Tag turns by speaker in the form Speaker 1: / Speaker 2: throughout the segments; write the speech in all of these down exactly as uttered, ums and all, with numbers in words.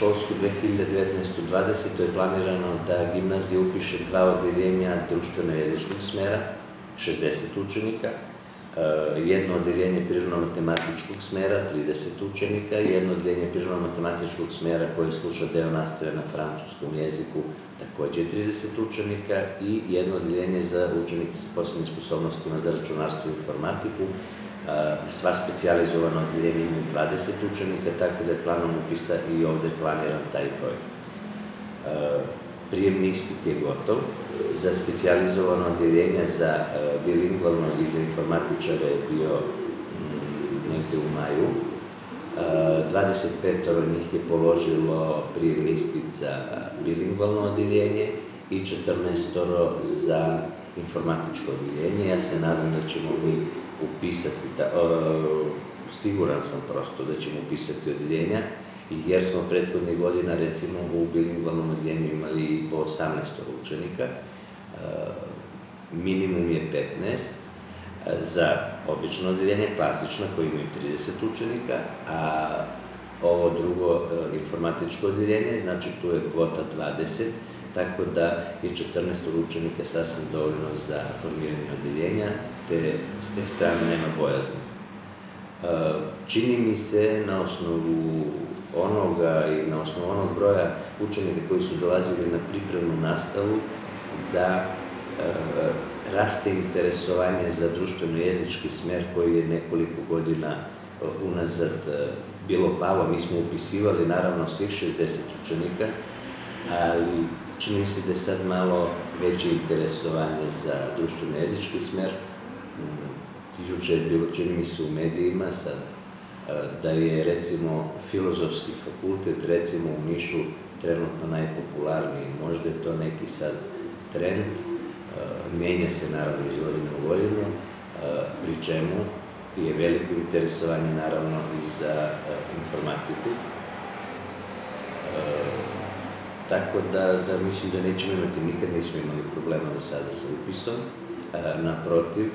Speaker 1: školsku dve hiljade devetnaeste dvadesete je planirano da gimnazija upiše dva odeljenja društveno-jezičkog smera, šezdeset učenika, jedno odeljenje prirodno-matematičkog smera, trideset učenika, jedno odeljenje prirodno-matematičkog smera koje sluša deo nastave na francuskom jeziku, takođe trideset učenika, i jedno odeljenje za učenike sa posebnim sposobnostima za računarstvo i informatiku. Sva specijalizovana odeljenja imaju dvadeset učenika, tako da je planom upisa i ovde planiran taj broj. Prijemni ispit je gotov. Za specijalizovano odeljenje za bilingvalno i za informatičare je bio negde u maju. dvadeset petoro njih je položilo prijemni ispit za bilingvalno odeljenje i četrnaestoro za informatičko odeljenje. Ja se nadam da ćemo mi upisati, siguran sam prosto da ćemo upisati odeljenja, jer smo prethodnih godina, recimo, u bilingvalnom odeljenju imali i po osamnaest učenika, minimum je petnaest, za obično odeljenje, klasično, koje imaju trideset učenika, a ovo drugo informatičko odeljenje, znači tu je kvota dvadeset, tako da je četrnaest učenika sasvim dovoljno za formiranje odeljenja, te s te strane nema bojazni. Čini mi se, na osnovu onoga i na osnovu onog broja učenika koji su dolazili na pripremnu nastavu, da raste interesovanje za društveno-jezički smer koji je nekoliko godina unazad bilo palo. Mi smo upisivali, naravno, svih šezdeset učenika, ali čini mi se da je sad malo veće interesovanje za društveno-jezički smer. Juče je bilo, čini mi se, u medijima sad, da je, recimo, Filozofski fakultet, recimo, u Nišu trenutno najpopularniji. Možda je to neki sad trend, menja se, naravno, iz godine u godinu, pri čemu je veliko interesovanje, naravno, i za informatiku. Tako da mislim da nećemo imati, nikad nismo imali problema do sada sa upisom. Naprotiv,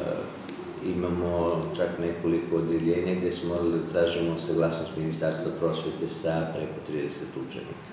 Speaker 1: imamo čak nekoliko odeljenja gde smo morali da tražimo saglasnost Ministarstva prosvete sa preko trideset učenika.